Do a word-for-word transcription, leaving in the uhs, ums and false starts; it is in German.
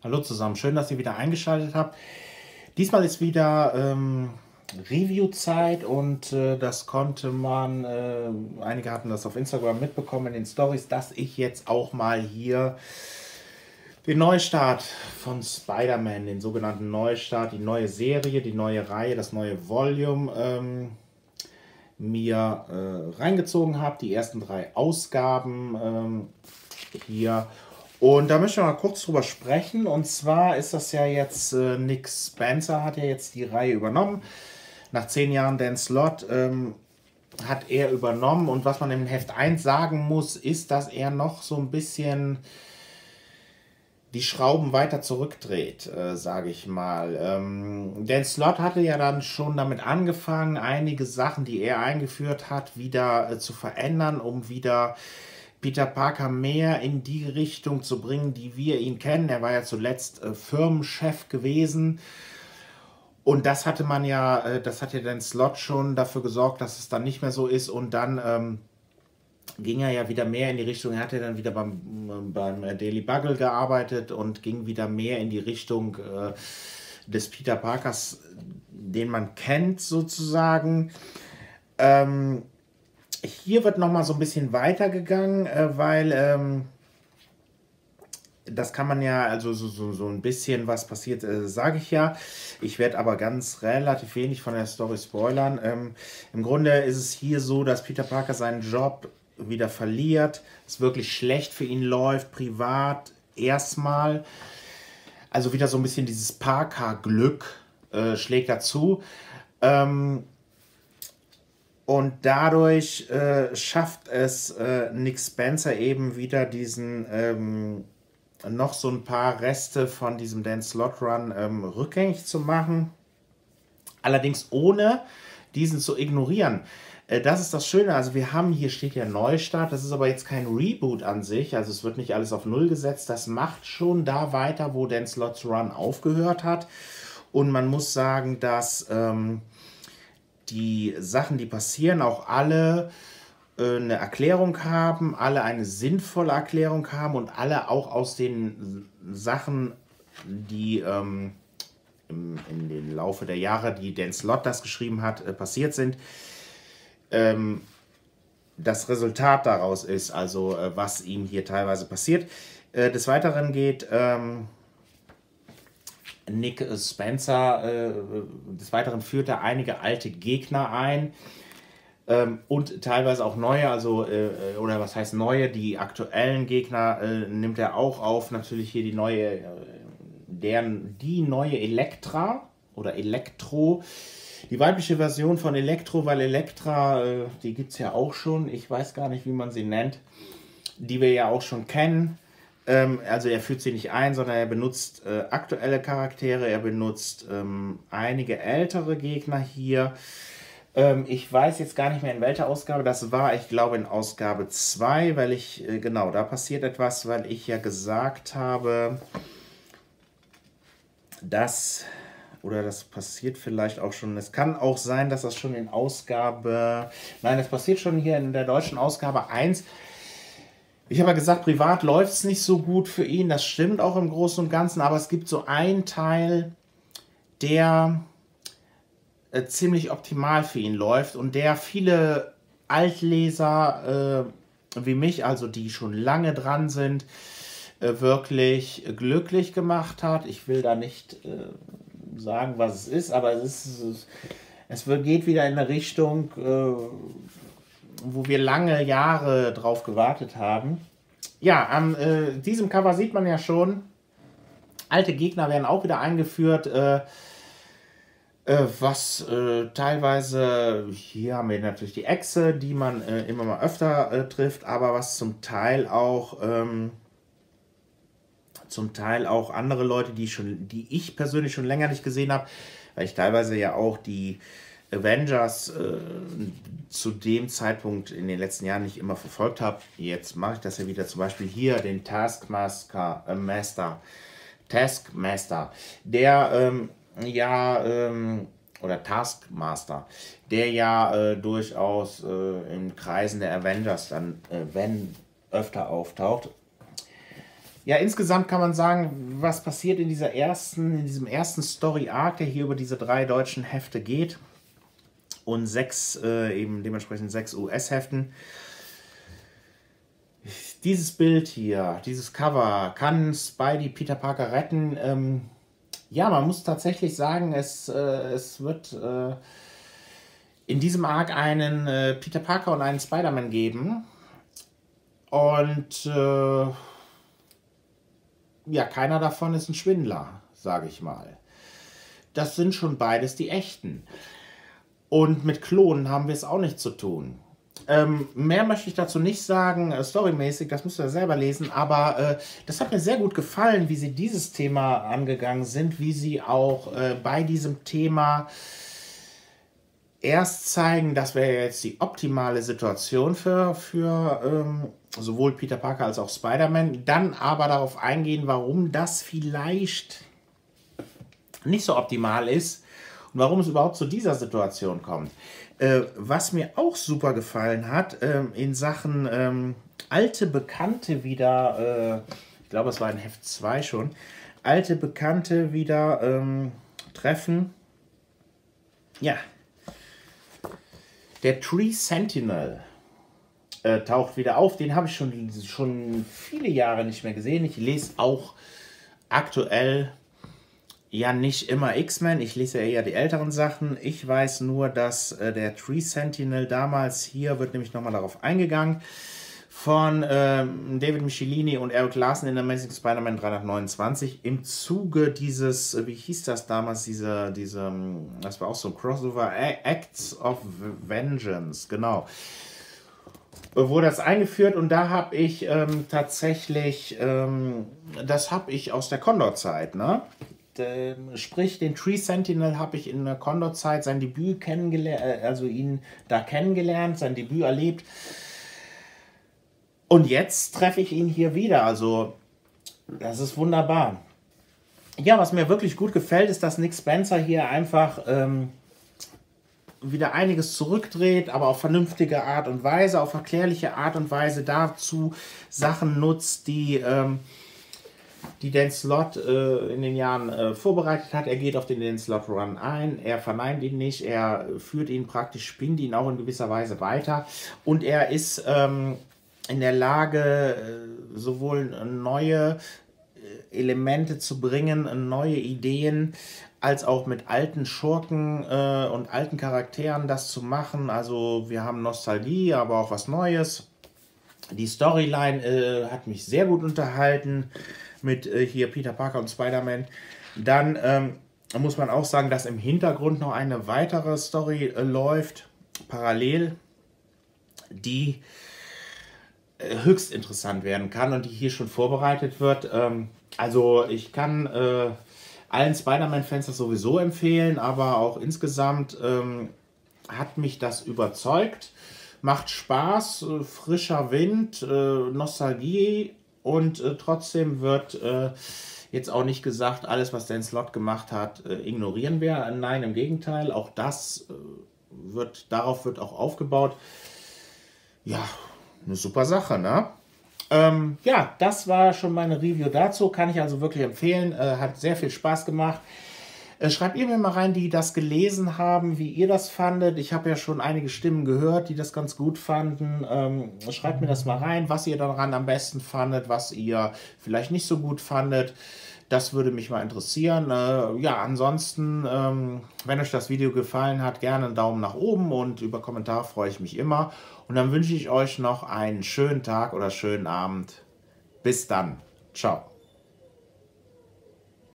Hallo zusammen, schön, dass ihr wieder eingeschaltet habt. Diesmal ist wieder ähm, Review-Zeit und äh, das konnte man, äh, einige hatten das auf Instagram mitbekommen in den Stories, dass ich jetzt auch mal hier den Neustart von Spider-Man, den sogenannten Neustart, die neue Serie, die neue Reihe, das neue Volume ähm, mir äh, reingezogen habe. Die ersten drei Ausgaben ähm, hier. Und da möchte ich mal kurz drüber sprechen. Und zwar ist das ja jetzt, äh, Nick Spencer hat ja jetzt die Reihe übernommen. Nach zehn Jahren Dan Slott ähm, hat er übernommen. Und was man im Heft eins sagen muss, ist, dass er noch so ein bisschen die Schrauben weiter zurückdreht, äh, sage ich mal. Ähm, Dan Slott hatte ja dann schon damit angefangen, einige Sachen, die er eingeführt hat, wieder äh, zu verändern, um wieder Peter Parker mehr in die Richtung zu bringen, die wir ihn kennen. Er war ja zuletzt äh, Firmenchef gewesen. Und das hatte man ja, äh, das hat ja Dan Slott schon dafür gesorgt, dass es dann nicht mehr so ist. Und dann ähm, ging er ja wieder mehr in die Richtung, er hatte dann wieder beim, beim Daily Bugle gearbeitet und ging wieder mehr in die Richtung äh, des Peter Parkers, den man kennt sozusagen. Ähm, hier wird nochmal so ein bisschen weitergegangen, äh, weil ähm, das kann man ja, also so, so, so ein bisschen was passiert, äh, sage ich ja. Ich werde aber ganz relativ wenig von der Story spoilern. Ähm, Im Grunde ist es hier so, dass Peter Parker seinen Job wieder verliert, es wirklich schlecht für ihn läuft, privat erstmal. Also wieder so ein bisschen dieses Parker-Glück äh, schlägt dazu. Ähm, und dadurch äh, schafft es äh, Nick Spencer eben wieder diesen ähm, noch so ein paar Reste von diesem Dan Slott Run ähm, rückgängig zu machen. Allerdings ohne diesen zu ignorieren. Das ist das Schöne, also wir haben, hier steht ja Neustart, das ist aber jetzt kein Reboot an sich, also es wird nicht alles auf Null gesetzt, das macht schon da weiter, wo Dan Slott's Run aufgehört hat. Und man muss sagen, dass ähm, die Sachen, die passieren, auch alle äh, eine Erklärung haben, alle eine sinnvolle Erklärung haben und alle auch aus den Sachen, die ähm, im, in den Laufe der Jahre, die Dan Slott das geschrieben hat, äh, passiert sind, ähm, das Resultat daraus ist, also äh, was ihm hier teilweise passiert. Äh, des Weiteren geht ähm, Nick Spencer, äh, des Weiteren führt er einige alte Gegner ein ähm, und teilweise auch neue, also äh, oder was heißt neue, die aktuellen Gegner äh, nimmt er auch auf. Natürlich hier die neue, äh, deren, die neue Elektra oder Elektro. Die weibliche Version von Elektro, weil Elektra, äh, die gibt es ja auch schon, ich weiß gar nicht, wie man sie nennt, die wir ja auch schon kennen. Ähm, also er führt sie nicht ein, sondern er benutzt äh, aktuelle Charaktere, er benutzt ähm, einige ältere Gegner hier. Ähm, ich weiß jetzt gar nicht mehr in welcher Ausgabe das war, ich glaube in Ausgabe zwei, weil ich, äh, genau, da passiert etwas, weil ich ja gesagt habe, dass... Oder das passiert vielleicht auch schon. Es kann auch sein, dass das schon in Ausgabe... Nein, das passiert schon hier in der deutschen Ausgabe eins. Ich habe ja gesagt, privat läuft es nicht so gut für ihn. Das stimmt auch im Großen und Ganzen. Aber es gibt so einen Teil, der äh, ziemlich optimal für ihn läuft. Und der viele Altleser äh, wie mich, also die schon lange dran sind, äh, wirklich glücklich gemacht hat. Ich will da nicht... Äh, sagen, was es ist, aber es ist, es geht wieder in eine Richtung, äh, wo wir lange Jahre drauf gewartet haben. Ja, an äh, diesem Cover sieht man ja schon, alte Gegner werden auch wieder eingeführt, äh, äh, was äh, teilweise, hier haben wir natürlich die Echse, die man äh, immer mal öfter äh, trifft, aber was zum Teil auch ähm, zum Teil auch andere Leute, die, schon, die ich persönlich schon länger nicht gesehen habe, weil ich teilweise ja auch die Avengers äh, zu dem Zeitpunkt in den letzten Jahren nicht immer verfolgt habe. Jetzt mache ich das ja wieder, zum Beispiel hier den Taskmaster, äh, Master, Taskmaster, der ähm, ja, ähm, oder Taskmaster, der ja äh, durchaus äh, in Kreisen der Avengers dann, äh, wenn öfter auftaucht. ja, insgesamt kann man sagen, was passiert in dieser ersten, in diesem ersten Story-Arc, der hier über diese drei deutschen Hefte geht und sechs, äh, eben dementsprechend sechs U S-Heften. Dieses Bild hier, dieses Cover, kann Spidey Peter Parker retten? Ähm, ja, man muss tatsächlich sagen, es, äh, es wird äh, in diesem Arc einen äh, Peter Parker und einen Spider-Man geben. Und äh, ja, keiner davon ist ein Schwindler, sage ich mal. Das sind schon beides die echten. Und mit Klonen haben wir es auch nicht zu tun. Ähm, mehr möchte ich dazu nicht sagen, äh, storymäßig, das müsst ihr selber lesen, aber äh, das hat mir sehr gut gefallen, wie sie dieses Thema angegangen sind, wie sie auch äh, bei diesem Thema erst zeigen, das wäre jetzt die optimale Situation für, für ähm, sowohl Peter Parker als auch Spider-Man, dann aber darauf eingehen, warum das vielleicht nicht so optimal ist und warum es überhaupt zu dieser Situation kommt. Äh, was mir auch super gefallen hat, äh, in Sachen ähm, alte Bekannte wieder, äh, ich glaube es war in Heft zwei schon, alte Bekannte wieder ähm, treffen. Ja, der Tree Sentinel äh, taucht wieder auf. Den habe ich schon, schon viele Jahre nicht mehr gesehen. Ich lese auch aktuell ja nicht immer X-Men. Ich lese ja eher die älteren Sachen. Ich weiß nur, dass äh, der Tree Sentinel damals, hier wird nämlich nochmal darauf eingegangen, von ähm, David Michelini und Eric Larson in Amazing Spider-Man dreihundertneunundzwanzig im Zuge dieses, äh, wie hieß das damals, diese, diese, das war auch so ein Crossover, Acts of Vengeance, genau. Wurde das eingeführt und da habe ich ähm, tatsächlich, ähm, das habe ich aus der Condor-Zeit, ne? De, sprich, den Tree Sentinel habe ich in der Condor-Zeit sein Debüt kennengelernt, also ihn da kennengelernt, sein Debüt erlebt. Und jetzt treffe ich ihn hier wieder, also das ist wunderbar. Ja, was mir wirklich gut gefällt, ist, dass Nick Spencer hier einfach ähm, wieder einiges zurückdreht, aber auf vernünftige Art und Weise, auf erklärliche Art und Weise dazu Sachen nutzt, die, ähm, die Dan Slott äh, in den Jahren äh, vorbereitet hat. Er geht auf den Dan Slott Run ein, er verneint ihn nicht, er führt ihn praktisch, spinnt ihn auch in gewisser Weise weiter und er ist ähm, in der Lage, sowohl neue Elemente zu bringen, neue Ideen, als auch mit alten Schurken äh, und alten Charakteren das zu machen. Also wir haben Nostalgie, aber auch was Neues. Die Storyline äh, hat mich sehr gut unterhalten mit äh, hier Peter Parker und Spider-Man. Dann ähm, muss man auch sagen, dass im Hintergrund noch eine weitere Story äh, läuft, parallel, die höchst interessant werden kann und die hier schon vorbereitet wird. Ähm, also ich kann äh, allen Spider-Man-Fans das sowieso empfehlen, aber auch insgesamt ähm, hat mich das überzeugt. Macht Spaß, äh, frischer Wind, äh, Nostalgie und äh, trotzdem wird äh, jetzt auch nicht gesagt, alles was Dan Slott gemacht hat, äh, ignorieren wir. Nein, im Gegenteil, auch das äh, wird, darauf wird auch aufgebaut. Ja, eine super Sache, ne? Ähm, ja, das war schon meine Review dazu. Kann ich also wirklich empfehlen. Äh, hat sehr viel Spaß gemacht. Äh, schreibt ihr mir mal rein, die das gelesen haben, wie ihr das fandet. Ich habe ja schon einige Stimmen gehört, die das ganz gut fanden. Ähm, schreibt mir das mal rein, was ihr daran am besten fandet, was ihr vielleicht nicht so gut fandet. Das würde mich mal interessieren. Äh, ja, ansonsten, ähm, wenn euch das Video gefallen hat, gerne einen Daumen nach oben und über Kommentare freue ich mich immer. Und dann wünsche ich euch noch einen schönen Tag oder schönen Abend. Bis dann. Ciao.